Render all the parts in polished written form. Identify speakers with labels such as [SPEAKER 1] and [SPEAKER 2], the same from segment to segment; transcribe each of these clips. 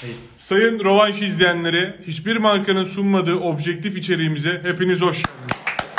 [SPEAKER 1] Sayın Rövanş izleyenleri, hiçbir markanın sunmadığı objektif içeriğimize hepiniz hoş geldiniz.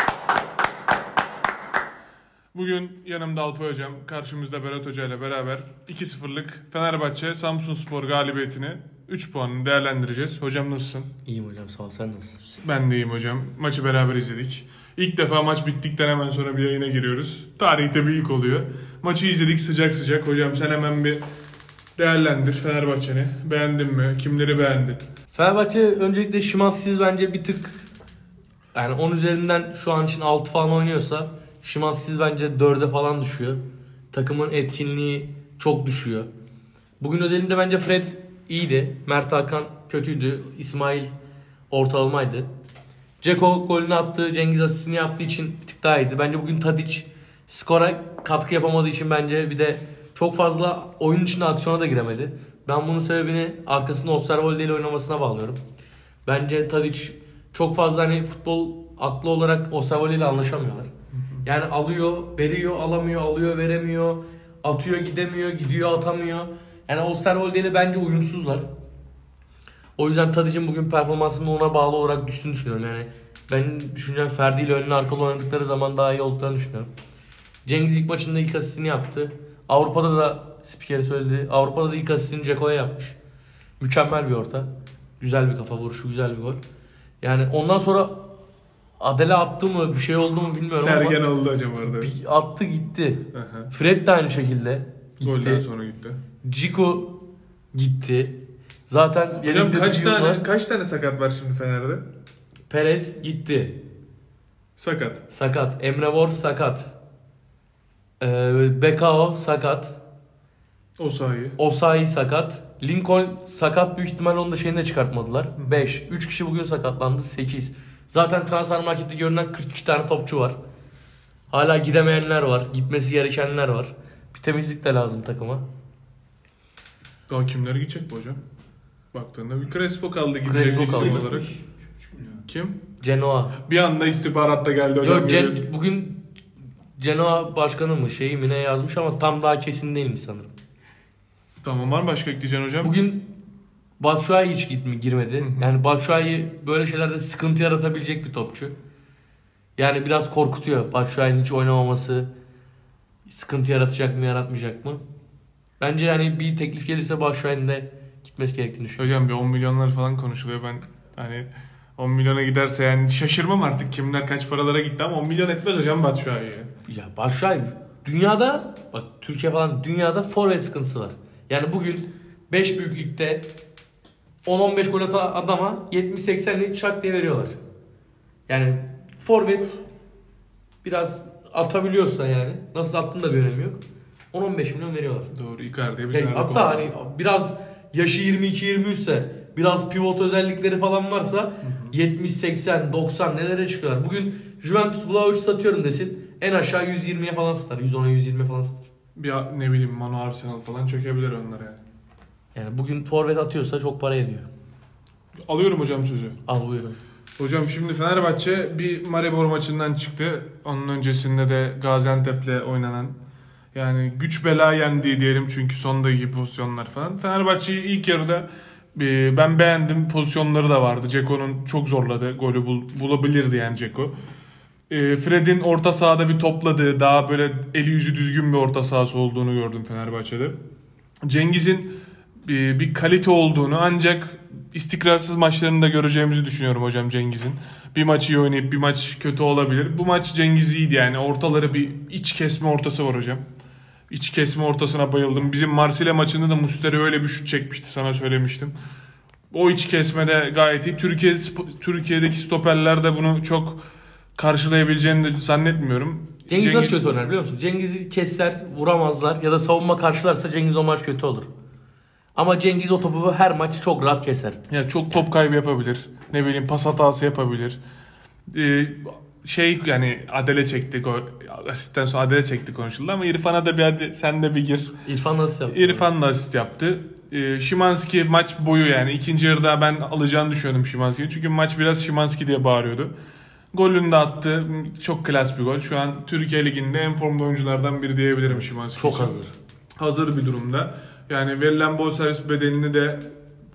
[SPEAKER 1] Bugün yanımda Alpay Hocam, karşımızda Berat Hoca ile beraber 2-0'lık Fenerbahçe Samsunspor galibiyetini 3 puanını değerlendireceğiz. Hocam nasılsın?
[SPEAKER 2] İyiyim hocam, sağ ol, sen nasılsın?
[SPEAKER 1] Ben de iyiyim hocam. Maçı beraber izledik. İlk defa maç bittikten hemen sonra bir yayına giriyoruz. Tarihte bir ilk oluyor. Maçı izledik sıcak sıcak. Hocam sen hemen bir değerlendir Fenerbahçe'ni. Beğendin mi? Kimleri beğendin?
[SPEAKER 2] Fenerbahçe öncelikle Szymański'siz bence bir tık, yani 10 üzerinden şu an için 6 falan oynuyorsa Szymański'siz bence 4'e falan düşüyor. Takımın etkinliği çok düşüyor. Bugün özelinde bence Fred iyiydi. Mert Hakan kötüydü. İsmail ortalamaydı. Dzeko golünü attı, Cengiz asistini yaptığı için bir tık daha iyiydi. Bence bugün Tadic skora katkı yapamadığı için bence bir de çok fazla oyun içinde aksiyona da giremedi. Ben bunun sebebini arkasında Osterwolde ile oynamasına bağlıyorum. Bence Tadic çok fazla futbol aklı olarak Osterwolde ile anlaşamıyorlar. Yani alıyor, veriyor, alamıyor, alıyor, veremiyor, atıyor, gidemiyor, gidiyor, atamıyor. Yani Osterwolde ile bence uyumsuzlar. O yüzden Tadic'in bugün performansının ona bağlı olarak düştüğünü düşünüyorum. Yani ben düşüncem Ferdi ile önlü arkalı oynadıkları zaman daha iyi olduklarını düşünüyorum. Cengiz ilk maçında ilk asistini yaptı. Avrupa'da da spikeri söyledi. Avrupa'da da ilk asistini Dzeko'ya yapmış. Mükemmel bir orta. Güzel bir kafa vuruşu, güzel bir gol. Yani ondan sonra Adele attı mı, bir şey oldu mu bilmiyorum
[SPEAKER 1] Sergen
[SPEAKER 2] ama
[SPEAKER 1] oldu hocam orada.
[SPEAKER 2] attı gitti.
[SPEAKER 1] Aha.
[SPEAKER 2] Fred de aynı şekilde gitti.
[SPEAKER 1] Golden sonra gitti.
[SPEAKER 2] Ciku gitti. Zaten
[SPEAKER 1] Hocam kaç tane sakat var şimdi Fener'de?
[SPEAKER 2] Perez gitti.
[SPEAKER 1] Sakat.
[SPEAKER 2] Sakat. Emre Mor sakat. Bekao sakat. Osayi sakat. Lincoln sakat, büyük ihtimal onu da şeyinde çıkartmadılar. 5. 3 kişi bugün sakatlandı. 8. Zaten transfer markette görünen 42 tane topçu var. Hala gidemeyenler var. Gitmesi gerekenler var. Bir temizlik de lazım takıma.
[SPEAKER 1] Daha kimler gidecek bu hocam? Baktığında bir Crespo kaldı gidecek
[SPEAKER 2] Crespo
[SPEAKER 1] isim
[SPEAKER 2] kaldı.
[SPEAKER 1] olarak. Kim?
[SPEAKER 2] Genoa.
[SPEAKER 1] Bir anda istihbaratta geldi hocam.
[SPEAKER 2] Yok, bugün Genoa başkanı mı şeyi mi ne yazmış ama tam daha kesin değilmiş sanırım.
[SPEAKER 1] Tamam, var mı başka ekleyeceğin hocam?
[SPEAKER 2] Bugün Batshuayi hiç girmedi. Yani Batshuayi böyle şeylerde sıkıntı yaratabilecek bir topçu. Yani biraz korkutuyor Batshuayi'nin hiç oynamaması. Sıkıntı yaratacak mı, yaratmayacak mı? Bence yani bir teklif gelirse Batshuayi'nin de gitmesi gerektiğini düşünüyorum.
[SPEAKER 1] Hocam bir 10 milyonlar falan konuşuluyor. Ben 10 milyona giderse yani şaşırmam artık kimler kaç paralara gitti ama 10 milyon etmez hocam Batshuayi'ye.
[SPEAKER 2] Ya Batshuayi dünyada, bak Türkiye falan, dünyada forvet sıkıntısı var. Yani bugün 5 büyük ligde 10-15 gol atan adama 70-80'lik çak diye veriyorlar. Yani forvet biraz atabiliyorsa, yani nasıl attığını da bir önemi yok. 10-15 milyon veriyorlar.
[SPEAKER 1] Doğru, Icardi'ye bir
[SPEAKER 2] Yani
[SPEAKER 1] sene
[SPEAKER 2] hatta hani biraz yaşı 22-23 ise, biraz pivot özellikleri falan varsa 70-80-90 nelere çıkıyorlar. Bugün Juventus Vlahovic satıyorum desin, en aşağı 120'ye falan satar. 110'a 120'ye falan satar.
[SPEAKER 1] Bir ne bileyim Manu Arsenal falan çökebilir onlar yani.
[SPEAKER 2] Yani bugün forvet atıyorsa çok para ediyor.
[SPEAKER 1] Alıyorum hocam sözü.
[SPEAKER 2] Al buyurun.
[SPEAKER 1] Hocam şimdi Fenerbahçe bir Maribor maçından çıktı. Onun öncesinde de Gaziantep'le oynanan, yani güç bela yendi diyelim çünkü son dakika pozisyonlar falan. Fenerbahçe'yi ilk yarıda ben beğendim. Pozisyonları da vardı. Dzeko'nun çok zorladı. Golü bulabilirdi yani Dzeko. Fred'in orta sahada bir topladığı, daha böyle eli yüzü düzgün bir orta sahası olduğunu gördüm Fenerbahçe'de. Cengiz'in bir kalite olduğunu, ancak istikrarsız maçlarını da göreceğimizi düşünüyorum hocam Cengiz'in. Bir maç iyi oynayıp bir maç kötü olabilir. Bu maç Cengiz iyiydi yani. Ortaları bir iç kesme ortası var hocam. İç kesme ortasına bayıldım. Bizim Marsilya maçında da Muslera öyle bir şut çekmişti, sana söylemiştim. O iç kesmede gayet iyi. Türkiye'deki stoperler de bunu çok karşılayabileceğini de zannetmiyorum.
[SPEAKER 2] Cengiz nasıl kötü oynar biliyor musun? Cengiz'i kesler, vuramazlar ya da savunma karşılarsa Cengiz o maç kötü olur. Ama Cengiz o topu her maç çok rahat keser.
[SPEAKER 1] Ya çok top kaybı yapabilir. Ne bileyim pas hatası yapabilir. Yani Adele çekti, asistten sonra Adele çekti konuşuldu ama İrfan'a da sen de bir gir.
[SPEAKER 2] İrfan asist yaptı.
[SPEAKER 1] İrfan da asist yaptı. Szymański maç boyu, yani ikinci yarıda ben alacağını düşünüyordum Szymański'yi. Çünkü maç biraz Szymański diye bağırıyordu. Golünü de attı. Çok klas bir gol. Şu an Türkiye Ligi'nde en formda oyunculardan biri diyebilirim Szymański.
[SPEAKER 2] Çok hazır.
[SPEAKER 1] Hazır bir durumda. Yani verilen bonservis bedelini de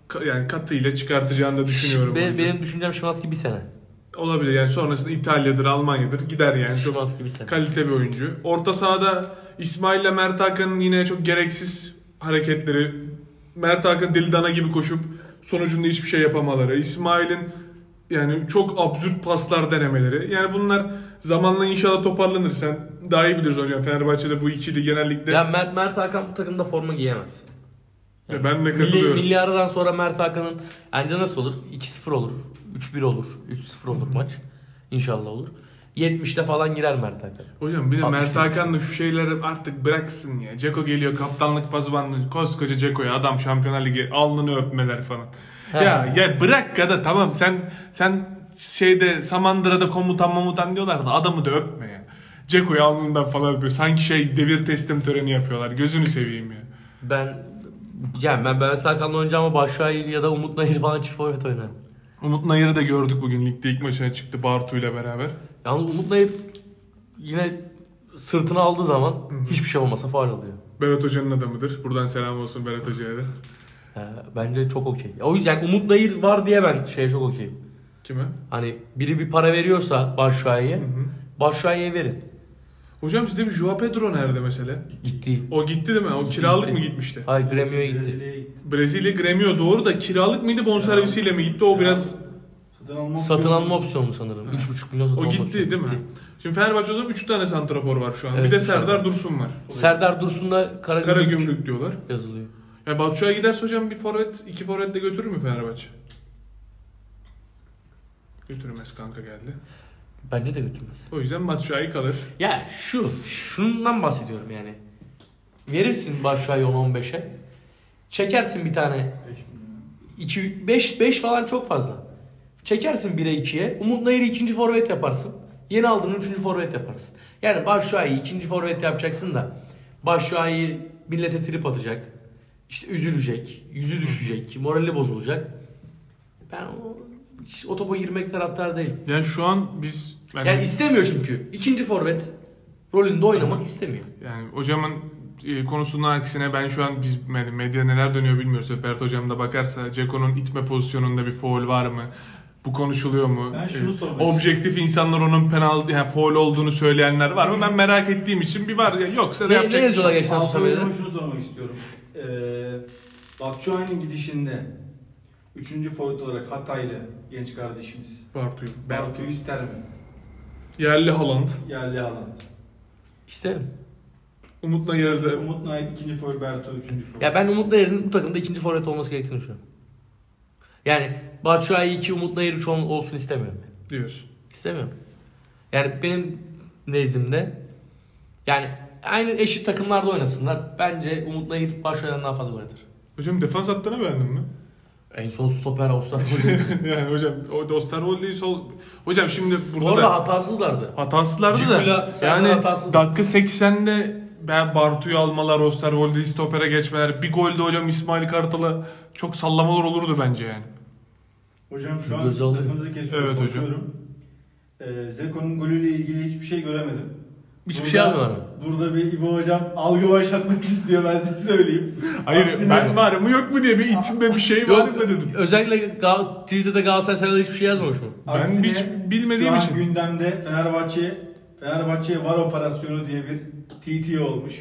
[SPEAKER 1] yani katıyla çıkartacağını da düşünüyorum.
[SPEAKER 2] Benim düşüncem Szymański bir sene.
[SPEAKER 1] Olabilir yani, sonrasında İtalya'dır, Almanya'dır gider yani.
[SPEAKER 2] Szymański bir sene.
[SPEAKER 1] Kalite bir oyuncu. Orta sahada İsmail ile Mert Hakan'ın yine çok gereksiz hareketleri. Mert Hakan deli dana gibi koşup sonucunda hiçbir şey yapamaları. İsmail'in yani çok absürt paslar denemeleri. Yani bunlar zamanla inşallah toparlanır. Sen daha iyi bilirsin hocam. Fenerbahçe'de bu ikili genellikle.
[SPEAKER 2] Ya Mert Hakan bu takımda forma giyemez.
[SPEAKER 1] Ya ben de katılıyorum.
[SPEAKER 2] Milli aradan sonra Mert Hakan'ın bence nasıl olur? 2-0 olur. 3-1 olur. 3-0 olur maç. İnşallah olur. 70'te falan girer Mert Hakan.
[SPEAKER 1] Hocam bir de Mert Hakan da şu şeyleri artık bıraksın ya. Ceko geliyor, kaptanlık pazıvanlığı, koskoca Ceko'ya adam Şampiyonlar Ligi alnını öpmeler falan. Ya bırak ya da tamam, sen şeyde Samandıra'da komutan diyorlar da adamı da öpme ya. Ceko'yu alnından falan öpüyor. Sanki devir teslim töreni yapıyorlar. Gözünü seveyim ya.
[SPEAKER 2] Ben Mert Hakan'la oynayacağım ama Başakşehir ya da Umut Nayır falan çift forvet oynarım.
[SPEAKER 1] Umut Nayır'ı da gördük bugün ligde ilk maçına çıktı Bartu ile beraber.
[SPEAKER 2] Yalnız Umut Nayır yine sırtına aldığı zaman hiçbir şey olmasa faul alıyor.
[SPEAKER 1] Berat Hoca'nın adamıdır. Buradan selam olsun Berat Hoca'ya da.
[SPEAKER 2] Bence çok okey. O yüzden Umut Nayır var diye ben çok okeyim.
[SPEAKER 1] Kime?
[SPEAKER 2] Hani biri bir para veriyorsa Başakşehir'e verin.
[SPEAKER 1] Hocam sizde bir Joao Pedro nerede mesela?
[SPEAKER 2] Gitti.
[SPEAKER 1] O gitti değil mi? O kiralık mı gitmişti?
[SPEAKER 2] Hayır, Gremio'ya gitti.
[SPEAKER 1] Brezilya Gremio doğru da kiralık mıydı, bonservisiyle mi gitti? O biraz
[SPEAKER 2] satın alma opsiyonu sanırım. 3,5 milyon satın
[SPEAKER 1] o
[SPEAKER 2] alma
[SPEAKER 1] gitti
[SPEAKER 2] opsiyonu.
[SPEAKER 1] değil mi? Şimdi Fenerbahçe'de 3 tane santrafor var şu an.
[SPEAKER 2] Evet,
[SPEAKER 1] bir de Serdar Dursun var.
[SPEAKER 2] Serdar Dursun da
[SPEAKER 1] Karagümrük diyorlar.
[SPEAKER 2] yazılıyor.
[SPEAKER 1] Yani Batshuayi giderse hocam bir forvet, 2 forvet de götürür mü Fenerbahçe? Götürmez kanka geldi.
[SPEAKER 2] Bence de götürmez.
[SPEAKER 1] O yüzden Batshuayi kalır.
[SPEAKER 2] Ya şundan bahsediyorum yani. Verirsin Başakşehir'i 10-15'e. Çekersin bir tane 5 falan çok fazla. Çekersin 1'e 2'ye. Umut Nayır'ı ikinci forvet yaparsın. Yeni aldığın 3. forvet yaparsın. Yani Başakşehir'i ikinci forvet yapacaksın da Başakşehir millete trip atacak. İşte üzülecek, yüzü düşecek, morali bozulacak. Ben o topa girmek taraftar değilim.
[SPEAKER 1] Yani şu an biz...
[SPEAKER 2] Yani istemiyor çünkü. İkinci forvet rolünde oynamak istemiyor.
[SPEAKER 1] Yani hocamın konusunun aksine ben şu an yani medya neler dönüyor bilmiyoruz. Berat hocam da bakarsa Ceko'nun itme pozisyonunda bir faul var mı? Bu konuşuluyor mu?
[SPEAKER 3] Ben şunu sormak
[SPEAKER 1] objektif insanlar onun penaltı yani faul olduğunu söyleyenler var mı? Ben merak ettiğim için bir var ya, yoksa da yapacak bir şey yok.
[SPEAKER 2] Geçen sosyal medyada?
[SPEAKER 3] Şunu sormak istiyorum. Batshuayi'nin gidişinde 3. forvet olarak Hataylı genç kardeşimiz Bartu'yu ister mi?
[SPEAKER 1] Yerli Haaland.
[SPEAKER 3] Yerli Haaland.
[SPEAKER 2] İsterim.
[SPEAKER 1] Umut Nayır'da.
[SPEAKER 3] Umut Nayır 2. forvet, Bartu 3. forvet.
[SPEAKER 2] Ya ben Umut Nayır'ın bu takımda ikinci forvet olması gerektiğini düşünüyorum. Yani Batshuayi 2, Umut Nayır 3 olsun istemiyorum.
[SPEAKER 1] Diyorsun.
[SPEAKER 2] İstemiyorum. Yani benim nezdimde yani aynı eşit takımlarda oynasınlar. Bence Umut Nayır Batshuayi'den daha fazla gol atar.
[SPEAKER 1] Hocam defans hattını beğendin mi?
[SPEAKER 2] En son stoper Osterwolde.
[SPEAKER 1] Yani hocam o Osterwolde'yi Hocam şimdi burada
[SPEAKER 2] Bu arada hatasızlardı.
[SPEAKER 1] hatasızlardı
[SPEAKER 2] Cigula,
[SPEAKER 1] da
[SPEAKER 2] Serdar
[SPEAKER 1] yani
[SPEAKER 2] hatasız.
[SPEAKER 1] dakika 80'de Bartu'yu almalar, Osterwolde'yi stopere geçmeler, bir golde hocam İsmail Kartal'a çok sallamalar olurdu bence yani.
[SPEAKER 3] Hocam şu an
[SPEAKER 2] Göze alıyor.
[SPEAKER 3] lafınızı kesiyorum.
[SPEAKER 1] Evet hocam.
[SPEAKER 3] Bakıyorum. Zeko'nun golüyle ilgili hiçbir şey göremedim.
[SPEAKER 2] Hiçbir şey yazmıyorlar mı?
[SPEAKER 3] Burada bir İbo hocam algı başlatmak istiyor, ben size söyleyeyim.
[SPEAKER 1] Hayır
[SPEAKER 3] Aksine-
[SPEAKER 1] ben var mı yok mu diye bir içimde bir şey var mı dedim.
[SPEAKER 2] Özellikle Twitter'da Galatasaray severler hiçbir şey yazmamış mı?
[SPEAKER 1] Ben hiç bilmediğim
[SPEAKER 3] şu
[SPEAKER 1] için.
[SPEAKER 3] an gündemde Fenerbahçe'ye var operasyonu diye bir TT olmuş.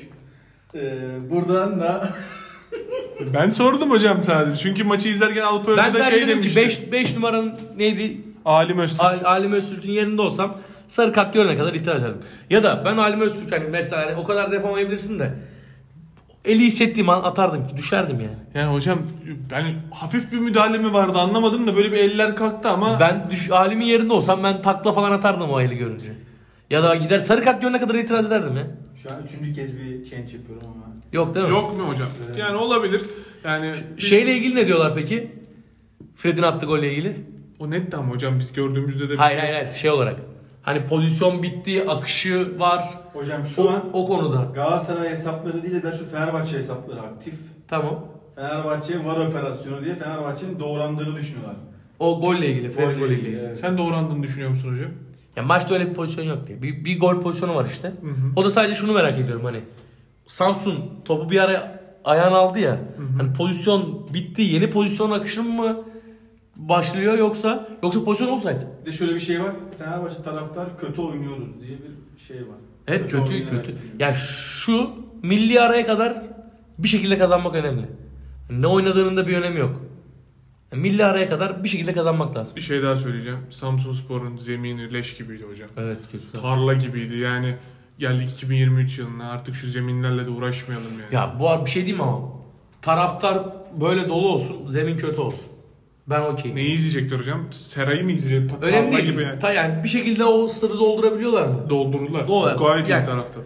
[SPEAKER 3] Buradan da
[SPEAKER 1] Ben sordum hocam sadece. Çünkü maçı izlerken Alp Hoca
[SPEAKER 2] Ben
[SPEAKER 1] da
[SPEAKER 2] de
[SPEAKER 1] şey
[SPEAKER 2] dedim ki
[SPEAKER 1] demişti.
[SPEAKER 2] 5 numaranın neydi?
[SPEAKER 1] Alim Öztürk.
[SPEAKER 2] Alim Öztürk'ün yerinde olsam sarı kart görene kadar itiraz ederdim. Ya da ben Alim Öztürk hani mesela hani o kadar da yapamayabilirsin de eli hissettiğim an atardım ki düşerdim yani.
[SPEAKER 1] Yani hocam ben hafif bir müdahale mi vardı anlamadım da böyle bir eller kalktı ama.
[SPEAKER 2] Ben Alim'in yerinde olsam ben takla falan atardım o eli görünce. Ya da gider sarı kart görene kadar itiraz ederdim ya.
[SPEAKER 3] şu an 3. kez bir change yapıyorum ama.
[SPEAKER 2] Yok değil mi?
[SPEAKER 1] Yok mu hocam?
[SPEAKER 3] Evet.
[SPEAKER 1] Yani olabilir. Yani
[SPEAKER 2] Şeyle ilgili ne diyorlar peki? Fred'in attığı golle ilgili.
[SPEAKER 1] o net ama hocam biz gördüğümüzde de
[SPEAKER 2] Hayır şey olarak. Hani pozisyon bitti, akışı var.
[SPEAKER 3] Hocam şu an
[SPEAKER 2] O konuda.
[SPEAKER 3] Galatasaray hesapları değil de şu Fenerbahçe hesapları aktif.
[SPEAKER 2] Tamam.
[SPEAKER 3] Fenerbahçe var operasyonu diye Fenerbahçe'nin doğrandığını düşünüyorlar.
[SPEAKER 2] O golle ilgili, Fred
[SPEAKER 3] Golle
[SPEAKER 2] golle
[SPEAKER 3] ilgili,
[SPEAKER 2] ilgili.
[SPEAKER 3] evet.
[SPEAKER 1] sen doğrandığını düşünüyor musun hocam?
[SPEAKER 2] Ya maçta öyle bir pozisyon yok diye. Bir gol pozisyonu var işte.
[SPEAKER 1] Hı.
[SPEAKER 2] O da sadece şunu merak ediyorum hani. Samsun topu bir ara ayağını aldı ya. Hani pozisyon bitti. Yeni pozisyon akışı mı başlıyor yoksa pozisyon offside.
[SPEAKER 3] Bir de şöyle bir şey var. Fenerbahçe taraftar kötü oynuyoruz diye bir şey var.
[SPEAKER 2] Evet kötü.
[SPEAKER 3] oynayarak
[SPEAKER 2] Ya
[SPEAKER 3] diyor.
[SPEAKER 2] şu milli araya kadar bir şekilde kazanmak önemli. Ne oynadığının da bir önemi yok. Yani milli araya kadar bir şekilde kazanmak lazım.
[SPEAKER 1] Bir şey daha söyleyeceğim. Samsunspor'un zemini leş gibiydi hocam.
[SPEAKER 2] Evet kötü.
[SPEAKER 1] Tarla gibiydi yani. Geldik 2023 yılına, artık şu zeminlerle de uğraşmayalım yani.
[SPEAKER 2] Ya bu arada bir şey diyeyim ama taraftar böyle dolu olsun, zemin kötü olsun. Ben okeyim.
[SPEAKER 1] Neyi izleyecekler hocam? Serayı mı izleyecek?
[SPEAKER 2] Önemli
[SPEAKER 1] Tarla
[SPEAKER 2] değil.
[SPEAKER 1] gibi yani.
[SPEAKER 2] Yani bir şekilde o stadı doldurabiliyorlar mı?
[SPEAKER 1] Doldururlar.
[SPEAKER 2] Doğru.
[SPEAKER 1] Gayet
[SPEAKER 2] Yani-
[SPEAKER 1] iyi tarafta.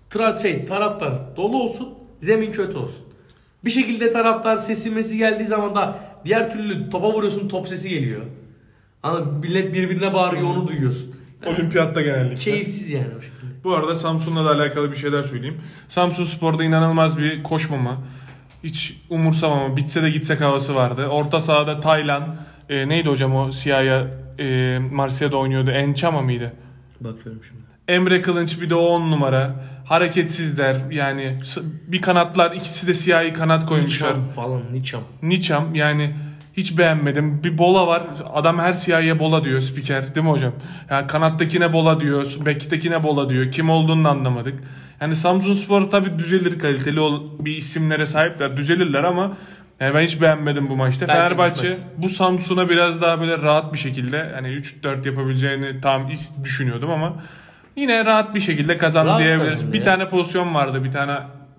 [SPEAKER 2] Taraftar dolu olsun, zemin kötü olsun. Bir şekilde taraftar sesi mesi geldiği zaman da diğer türlü topa vuruyorsun, top sesi geliyor. Anladın mı? Millet birbirine bağırıyor, onu duyuyorsun.
[SPEAKER 1] Olimpiyatta genellikle.
[SPEAKER 2] Keyifsiz yani o şekilde.
[SPEAKER 1] Bu arada Samsun'la da alakalı bir şeyler söyleyeyim. Samsunspor'da inanılmaz bir koşmama, hiç umursamama, bitse de gitsek havası vardı. Orta sahada Taylan, neydi hocam o siyahya Marsilya'da oynuyordu, Enchama mıydı?
[SPEAKER 2] Bakıyorum şimdi.
[SPEAKER 1] Emre Kılınç bir de o 10 numara. Hareketsizler yani, bir kanatlar, ikisi de siyahi kanat koymuşlar.
[SPEAKER 2] Niçam falan, Niçam.
[SPEAKER 1] Niçam yani hiç beğenmedim. Bir Bola var. Adam her siyahiye Bola diyor spiker. Değil mi hocam? Yani kanattakine Bola diyor. Bektekine Bola diyor. Kim olduğunu da anlamadık. Yani Samsunspor tabii düzelir, kaliteli bir isimlere sahipler. Düzelirler ama yani ben hiç beğenmedim bu maçta.
[SPEAKER 2] Belki
[SPEAKER 1] Fenerbahçe
[SPEAKER 2] düşmez.
[SPEAKER 1] bu Samsun'a biraz daha böyle rahat bir şekilde hani 3-4 yapabileceğini tam düşünüyordum ama yine rahat bir şekilde kazandı
[SPEAKER 2] Rahat
[SPEAKER 1] diyebiliriz.
[SPEAKER 2] kazandı
[SPEAKER 1] Bir
[SPEAKER 2] ya.
[SPEAKER 1] tane pozisyon vardı. Bir tane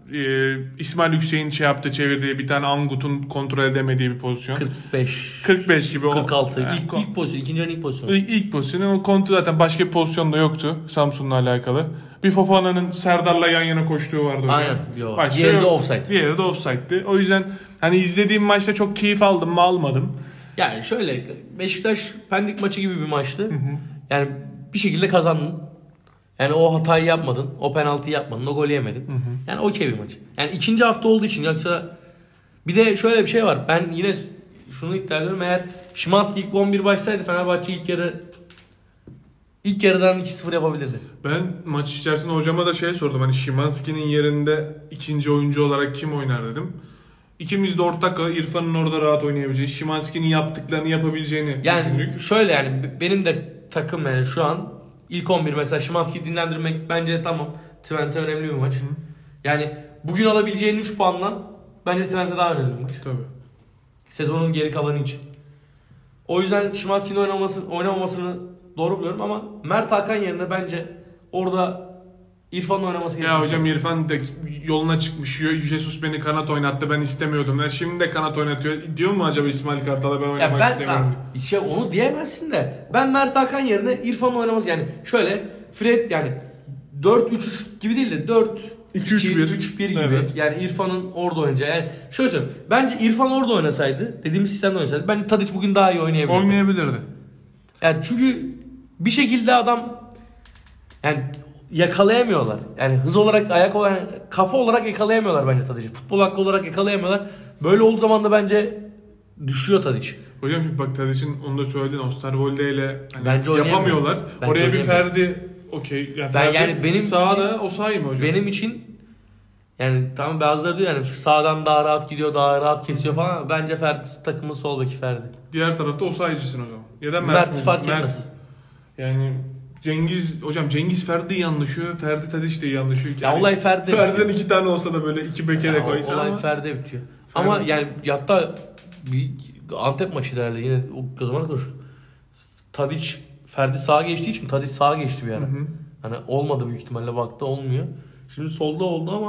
[SPEAKER 1] İsmail Hüseyin çevirdiği, bir tane Angut'un kontrol edemediği bir pozisyon.
[SPEAKER 2] 45.
[SPEAKER 1] 45 gibi.
[SPEAKER 2] 46.
[SPEAKER 1] Yani
[SPEAKER 2] İlk pozisyon. İkinci yarının ilk pozisyonu.
[SPEAKER 1] ilk pozisyonu. O kontrol zaten başka bir pozisyon da yoktu Samsun'la alakalı. Bir Fofana'nın Serdar'la yan yana koştuğu vardı hocam.
[SPEAKER 2] Aynen. Yo.
[SPEAKER 1] Başka
[SPEAKER 2] Diğeri de
[SPEAKER 1] yok.
[SPEAKER 2] offside.
[SPEAKER 1] Diğeri de offside'di. O yüzden hani izlediğim maçta çok keyif aldım mı almadım.
[SPEAKER 2] Yani şöyle Beşiktaş Pendik maçı gibi bir maçtı. Yani bir şekilde kazandın. Yani o hatayı yapmadın, o penaltıyı yapmadın, o golü yemedin. Yani okey bir maç. Yani ikinci hafta olduğu için yoksa bir de şöyle bir şey var. Ben yine şunu iddia ediyorum, eğer Szymański ilk 11 başlasaydı Fenerbahçe ilk yarıdan 2-0 yapabilirdi.
[SPEAKER 1] Ben maç içerisinde hocama da sordum. Hani Szymański'nin yerinde ikinci oyuncu olarak kim oynar dedim. İkimiz de ortak İrfan'ın orada rahat oynayabileceği, Szymański'nin yaptıklarını yapabileceğini
[SPEAKER 2] Yani
[SPEAKER 1] düşündük.
[SPEAKER 2] şöyle yani benim de takım yani şu an ilk 11 mesela Szymański'yi dinlendirmek bence tamam. Twente önemli bir maç. Yani bugün alabileceğin 3 puandan bence Twente daha önemli bir maç.
[SPEAKER 1] Tabii.
[SPEAKER 2] Sezonun geri kalanı için. O yüzden Szymański'nin oynamamasını doğru buluyorum ama Mert Hakan yerine bence orada İrfan'ın oynaması gerekiyor.
[SPEAKER 1] Ya hocam İrfan da yoluna çıkmış. Jesus beni kanat oynattı, ben istemiyordum. Ya şimdi de kanat oynatıyor. Diyor mu acaba İsmail Kartal'a ben oynamak
[SPEAKER 2] Ya
[SPEAKER 1] istemiyorum?
[SPEAKER 2] onu diyemezsin de ben Mert Hakan yerine İrfan'ın oynaması yani şöyle Fred yani 4-3-3 gibi değil de 4-2-3-1 gibi.
[SPEAKER 1] Evet.
[SPEAKER 2] Yani İrfan'ın orada oynayacağı. Yani şöyle söyleyeyim. Bence İrfan orada oynasaydı, dediğimiz sistemde oynasaydı bence Tadic bugün daha iyi oynayabilirdi.
[SPEAKER 1] Oynayabilirdi.
[SPEAKER 2] Yani çünkü bir şekilde adam yani yakalayamıyorlar. Yani hız olarak, ayak olarak, kafa olarak yakalayamıyorlar bence Tadic'i. Futbol aklı olarak yakalayamıyorlar. Böyle olduğu zaman da bence düşüyor Tadic.
[SPEAKER 1] Hocam şimdi bak Tadic'in onu da söyledin. Osterwolde ile hani
[SPEAKER 2] Bence oynayamıyor.
[SPEAKER 1] yapamıyorlar.
[SPEAKER 2] Bence
[SPEAKER 1] Oraya bir
[SPEAKER 2] oynayamıyor.
[SPEAKER 1] Ferdi okey. Yani
[SPEAKER 2] Ben
[SPEAKER 1] Ferdi
[SPEAKER 2] yani benim
[SPEAKER 1] sağda
[SPEAKER 2] için-
[SPEAKER 1] o sahi mi hocam?
[SPEAKER 2] Benim için yani tamam bazıları diyor yani sağdan daha rahat gidiyor, daha rahat kesiyor falan ama bence Ferdi takımın sol beki Ferdi.
[SPEAKER 1] Diğer tarafta o sayıcısın o zaman. Ya da
[SPEAKER 2] Mert
[SPEAKER 1] mi?
[SPEAKER 2] fark etmez.
[SPEAKER 1] Yani Cengiz Ferdi iyi anlaşıyor. Ferdi Tadic de iyi anlaşıyor.
[SPEAKER 2] Ya olay Ferdi.
[SPEAKER 1] Ferdi'den 2 tane olsa da böyle 2 beke de koysa
[SPEAKER 2] Olay
[SPEAKER 1] ama.
[SPEAKER 2] Ferdi bitiyor.
[SPEAKER 1] Ferdi.
[SPEAKER 2] Ama yani hatta bir Antep maçı derdi yine o zaman konuştuk. Tadic Ferdi sağa geçtiği için Tadic sağa geçti bir ara. Hani olmadı büyük ihtimalle baktı olmuyor. Şimdi solda oldu ama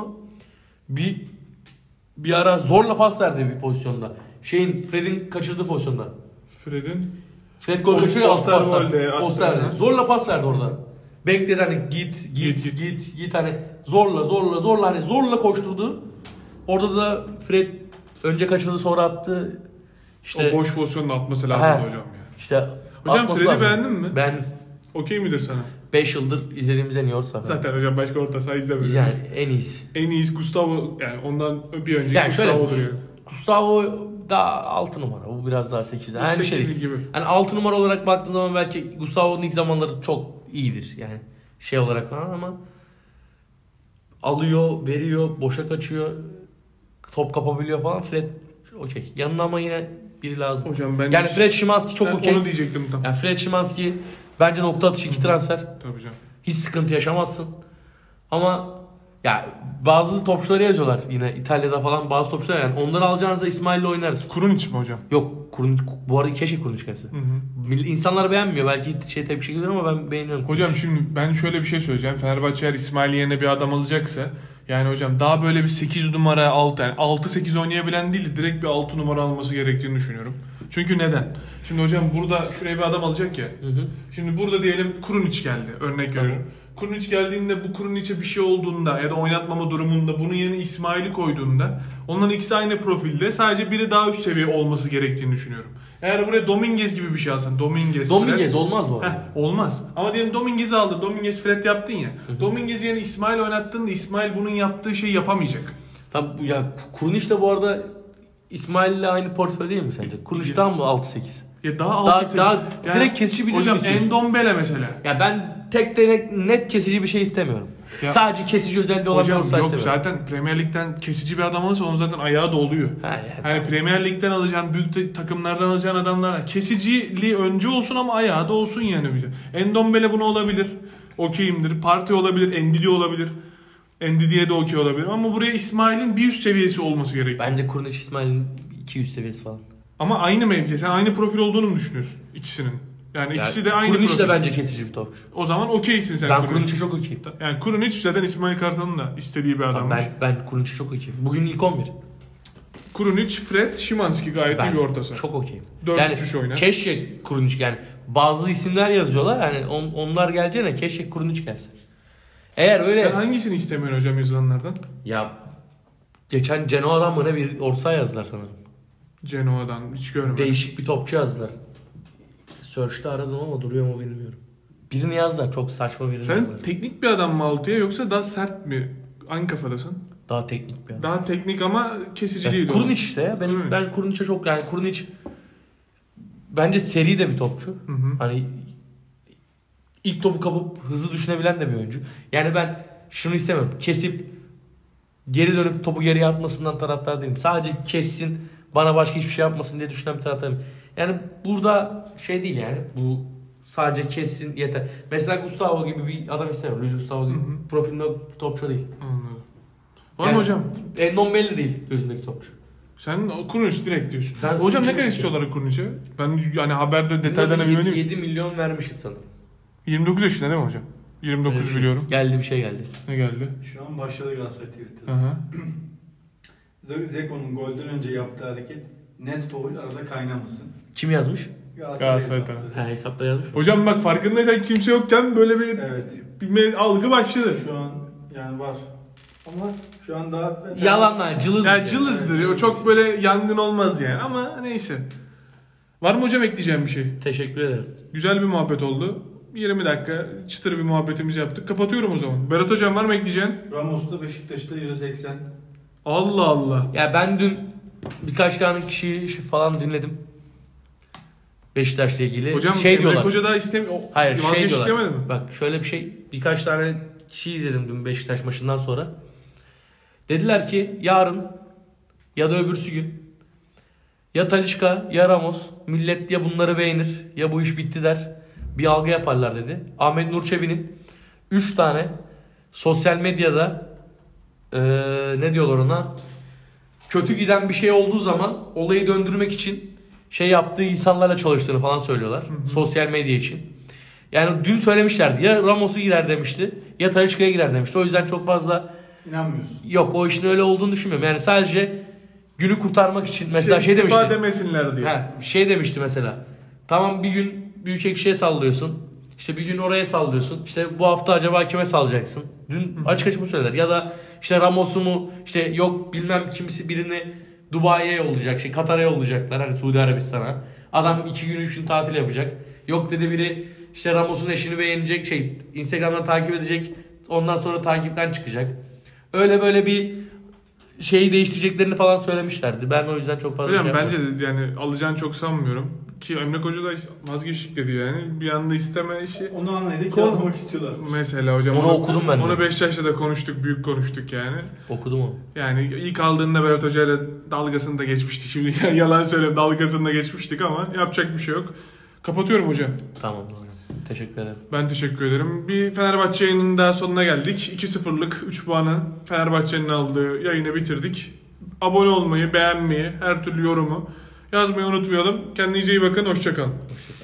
[SPEAKER 2] bir ara zorla pas verdi bir pozisyonda. Fred'in kaçırdığı pozisyonda. Fred gol kaçırıyor altı paslar. Osterwolde. Zorla pas verdi orada. Bekledi hani git hani zorla hani zorla koşturdu. Orada da Fred önce kaçırdı sonra attı. İşte
[SPEAKER 1] O boş pozisyonda atması lazım hocam ya.
[SPEAKER 2] İşte
[SPEAKER 1] Hocam
[SPEAKER 2] atması
[SPEAKER 1] Fred'i
[SPEAKER 2] lazım.
[SPEAKER 1] beğendin mi?
[SPEAKER 2] Ben
[SPEAKER 1] Okey midir sana?
[SPEAKER 2] 5 yıldır izlediğimiz en iyi orta saha.
[SPEAKER 1] Zaten hocam başka orta saha izlemiyoruz.
[SPEAKER 2] Yani en iyisi.
[SPEAKER 1] En iyisi Gustavo, yani ondan bir önceki
[SPEAKER 2] Yani şöyle
[SPEAKER 1] Gustavo duruyor.
[SPEAKER 2] Gustavo da 6 numara. Bu biraz daha 8.
[SPEAKER 1] Bu
[SPEAKER 2] Yani
[SPEAKER 1] 8 gibi.
[SPEAKER 2] Hani 6 numara olarak baktığın zaman belki Gustavo'nun ilk zamanları çok iyidir. Yani şey olarak falan ama alıyor, veriyor, boşa kaçıyor. top kapabiliyor falan. Fred okey. Yanına ama yine biri lazım.
[SPEAKER 1] Hocam ben
[SPEAKER 2] Yani Fred Szymanski çok
[SPEAKER 1] ben
[SPEAKER 2] okey.
[SPEAKER 1] onu diyecektim tam.
[SPEAKER 2] Yani Fred Szymanski bence nokta atışı 2 transfer.
[SPEAKER 1] Tabii canım.
[SPEAKER 2] Hiç sıkıntı yaşamazsın. Ama ya bazı topçuları yazıyorlar yine İtalya'da falan bazı topçular yani onları alacağınızda İsmail'le oynarız.
[SPEAKER 1] Kurunic mi hocam?
[SPEAKER 2] Yok bu arada keşke Kurunic gelse. İnsanlar beğenmiyor belki tepki çekilir ama ben beğeniyorum.
[SPEAKER 1] Hocam şimdi ben şöyle bir şey söyleyeceğim. Fenerbahçe eğer İsmail yerine bir adam alacaksa yani hocam daha böyle bir 8 numara 6 yani 6-8 oynayabilen değil direkt bir 6 numara alması gerektiğini düşünüyorum. Çünkü neden? Şimdi hocam burada şuraya bir adam alacak ya. Şimdi burada diyelim Kurunic geldi. Örnek veriyorum. Kurunic geldiğinde bu Kurunic'e bir şey olduğunda ya da oynatmama durumunda bunun yerine İsmail'i koyduğunda onların ikisi aynı profilde sadece biri daha üst seviye olması gerektiğini düşünüyorum. Eğer buraya Dominguez gibi bir şey alsan Dominguez Fred,
[SPEAKER 2] olmaz bu arada.
[SPEAKER 1] olmaz. Ama diyelim Dominguez'i aldın. Dominguez Fred yaptın ya. Dominguez'i yerine İsmail oynattığında İsmail bunun yaptığı şeyi yapamayacak.
[SPEAKER 2] Tabii ya Kurunic de bu arada İsmail'le aynı portföy değil mi sence? Kurunic daha mı 6-8?
[SPEAKER 1] Ya daha
[SPEAKER 2] Daha direkt kesici bir
[SPEAKER 1] hocam
[SPEAKER 2] istiyorsun.
[SPEAKER 1] Endombele mesela.
[SPEAKER 2] Ya ben tek de net kesici bir şey istemiyorum.
[SPEAKER 1] Ya,
[SPEAKER 2] sadece kesici özelliği olan bir
[SPEAKER 1] hocam
[SPEAKER 2] orta
[SPEAKER 1] yok
[SPEAKER 2] istemiyorum.
[SPEAKER 1] zaten Premier Lig'den kesici bir adam alırsa onun zaten ayağı doluyor.
[SPEAKER 2] Yani.
[SPEAKER 1] Hani Premier Lig'den alacağın büyük takımlardan alacağın adamlar kesiciliği önce olsun ama ayağı da olsun yani bir de. Endombele bunu olabilir. Okeyimdir. Partey olabilir. Ndidi olabilir. Ndidi'ye de okey olabilir. Ama buraya İsmail'in bir üst seviyesi olması gerekiyor.
[SPEAKER 2] Bence Kurunic İsmail'in 200 seviyesi falan.
[SPEAKER 1] Ama aynı mevki. Sen aynı profil olduğunu mu düşünüyorsun ikisinin? Yani ikisi de aynı
[SPEAKER 2] Kurunic
[SPEAKER 1] profil.
[SPEAKER 2] de bence kesici bir topçu.
[SPEAKER 1] O zaman okeysin sen.
[SPEAKER 2] Ben Kurunic'e çok okeyim.
[SPEAKER 1] Yani Kurunic zaten İsmail Kartal'ın da istediği bir adammış.
[SPEAKER 2] Ben Kurunic'e çok okeyim. Bugün ilk 11.
[SPEAKER 1] Kurunic, Fred, Szymanski gayet iyi bir ortası.
[SPEAKER 2] Çok okeyim.
[SPEAKER 1] 4-3-3 oynar.
[SPEAKER 2] Keşke Kurunic yani bazı isimler yazıyorlar yani onlar geleceğine keşke Kurunic gelsin. Eğer öyle...
[SPEAKER 1] Sen hangisini istemiyorsun hocam yazılanlardan?
[SPEAKER 2] Ya geçen Genoa'dan mı ne bir orta yazdılar sanırım.
[SPEAKER 1] Genoa'dan hiç görmedim.
[SPEAKER 2] Değişik bir topçu yazdılar. Search'te aradım ama duruyor mu bilmiyorum. Birini yazdılar çok saçma birini
[SPEAKER 1] Sen
[SPEAKER 2] yazdılar.
[SPEAKER 1] teknik bir adam mı Altı'ya yoksa daha sert mi? Hangi kafadasın?
[SPEAKER 2] Daha teknik bir adam.
[SPEAKER 1] Daha teknik ama kesici değil.
[SPEAKER 2] Kurunic işte ya.
[SPEAKER 1] Kurunic.
[SPEAKER 2] Ben Kurunic'e çok yani Kurunic bence seri de bir topçu. Hani ilk topu kapıp hızlı düşünebilen de bir oyuncu. Yani ben şunu istemem. Kesip geri dönüp topu geriye atmasından taraftar değilim. Sadece kessin bana başka hiçbir şey yapmasın diye düşünen bir taraftarım. Yani burada şey değil yani. Bu sadece kessin yeter. Mesela Gustavo gibi bir adam istemiyorum. Luis Gustavo gibi profilinde topçu değil.
[SPEAKER 1] Anladım. Var
[SPEAKER 2] Yani,
[SPEAKER 1] mı hocam?
[SPEAKER 2] Endombele değil gözümdeki topçu.
[SPEAKER 1] Sen Kurunic direkt diyorsun.
[SPEAKER 2] Ben
[SPEAKER 1] hocam
[SPEAKER 2] Kurunic
[SPEAKER 1] ne kadar
[SPEAKER 2] çok
[SPEAKER 1] istiyorlar Kurinic'e? Ben yani haberde detaylarına bir
[SPEAKER 2] 7 milyon vermişiz sanırım.
[SPEAKER 1] 29 yaşında değil mi hocam? 29
[SPEAKER 2] Öyle bir şey.
[SPEAKER 1] biliyorum.
[SPEAKER 2] Geldi bir şey geldi.
[SPEAKER 1] Ne geldi?
[SPEAKER 3] Şu an başladı Galatasaray Twitter'da.
[SPEAKER 1] Aha.
[SPEAKER 3] Zeko'nun golden önce yaptığı hareket net foul arada kaynamasın.
[SPEAKER 2] Kim yazmış?
[SPEAKER 1] Galatasaray
[SPEAKER 3] hesapları.
[SPEAKER 2] Ha hesapta yazmış.
[SPEAKER 1] Hocam bak farkındaysan kimse yokken böyle bir,
[SPEAKER 3] Evet.
[SPEAKER 1] bir algı başladı.
[SPEAKER 3] Şu an yani var. Ama şu an daha...
[SPEAKER 2] Yalanlar, cılız.
[SPEAKER 1] Yani cılızdır. O çok böyle yangın olmaz yani ama neyse. Var mı hocam ekleyeceğim bir şey?
[SPEAKER 2] Teşekkür ederim.
[SPEAKER 1] Güzel bir muhabbet oldu. 20 dakika çıtır bir muhabbetimizi yaptık. Kapatıyorum o zaman. Berat hocam var mı ekleyeceğin?
[SPEAKER 3] Ramos'ta Beşiktaş'ta 180.
[SPEAKER 1] Allah Allah.
[SPEAKER 2] Ya ben dün birkaç tane kişiyi falan dinledim. Beşiktaş'la ilgili.
[SPEAKER 1] Hocam
[SPEAKER 2] şey diyorlar.
[SPEAKER 1] Hoca daha istemiyor.
[SPEAKER 2] Hayır şey diyorlar.
[SPEAKER 1] Mi?
[SPEAKER 2] Bak şöyle bir şey. Birkaç tane kişi izledim dün Beşiktaş maçından sonra. Dediler ki yarın ya da öbürsü gün ya Talisca ya Ramos millet ya bunları beğenir ya bu iş bitti der. Bir algı yaparlar dedi. Ahmet Nur Çebi'nin 3 tane sosyal medyada ne diyorlar ona, kötü giden bir şey olduğu zaman olayı döndürmek için şey yaptığı insanlarla çalıştığını falan söylüyorlar. Sosyal medya için. Yani dün söylemişlerdi. Ya Ramos'u girer demişti ya Talisca'ya girer demişti. O yüzden çok fazla
[SPEAKER 3] İnanmıyorsun.
[SPEAKER 2] yok o işin öyle olduğunu düşünmüyorum. Yani sadece günü kurtarmak için mesela şey demişti.
[SPEAKER 1] demesinler diye.
[SPEAKER 2] Şey demişti mesela. Tamam bir gün Büyükekşi'ye sallıyorsun. İşte bir gün oraya sallıyorsun. İşte bu hafta acaba kime sallayacaksın? Dün açık açık mı söylediler. Ya da işte Ramos'u mu işte yok bilmem kimisi birini Dubai'ye yollayacak. Şey Katar'a yollayacaklar. Hani Suudi Arabistan'a. Adam 2 gün 3 gün tatil yapacak. Yok dedi biri işte Ramos'un eşini beğenecek. Şey Instagram'dan takip edecek. Ondan sonra takipten çıkacak. Öyle böyle bir şeyi değiştireceklerini falan söylemişlerdi. Ben o yüzden çok fazla
[SPEAKER 1] Hocam
[SPEAKER 2] şey
[SPEAKER 1] bence de yani alacağını çok sanmıyorum. Ki Emre Koca da vazgeçtik dedi yani. Bir anda isteme işi.
[SPEAKER 3] Onu anlaydı ki almak istiyorlar.
[SPEAKER 1] Mesela hocam.
[SPEAKER 2] Onu okudum ben de.
[SPEAKER 1] Onu Beşiktaş'ta da konuştuk. Büyük konuştuk yani.
[SPEAKER 2] Okudum onu.
[SPEAKER 1] Yani ilk aldığında Berat Hoca ile dalgasını da geçmiştik. Şimdi yalan söyleyeyim, dalgasını da geçmiştik ama yapacak bir şey yok. Kapatıyorum hocam.
[SPEAKER 2] Tamam hocam. Teşekkür ederim.
[SPEAKER 1] Ben teşekkür ederim. Bir Fenerbahçe yayının daha sonuna geldik. 2-0'lık 3 puanı Fenerbahçe'nin aldığı yayını bitirdik. Abone olmayı, beğenmeyi, her türlü yorumu yazmayı unutmayalım. Kendinize iyi bakın. Hoşça kalın.
[SPEAKER 2] Hoşçakalın.